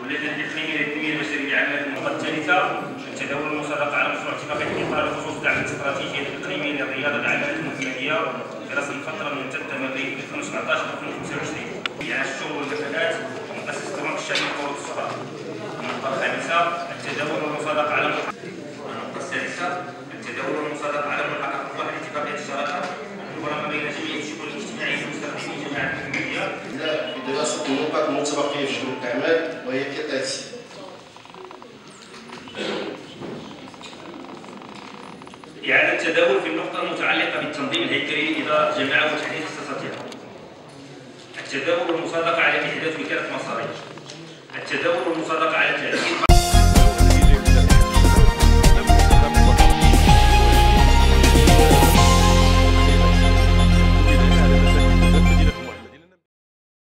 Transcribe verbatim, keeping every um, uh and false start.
واللجنه الاقليميه للتنميه البشريه لعمليه النقطه الثالثه تداول المصادقه على مشروع اتفاقيه الاطار بخصوص دعم الاستراتيجيه الاقليميه للرياضه العمليه المحليه دراسه الفتره من تبدا من ألفين وسبعطاش إلى ألفين وخمسة وعشرين يعني الشغل والكفاءات ومؤسسه البنك الشعبي للقروض الصغرى. النقطه الخامسه التداول والمصادقه على النقطه السادسه التداول والمصادقه على ملحقات واحد اتفاقيه الشراكه الكبرى بين جميع الشؤون الاجتماعيه ومستخدمي جماعه الحكوميه في دراسه النقاط المتبقيه في جدول الاعمال وهي كالاتي: إعادة التداول في النقطة المتعلقة بالتنظيم الهيكلي لإدارة الجماعة وتحديد اختصاصاتها. التداول والمصادقة على إحداث وكالة مصاريف.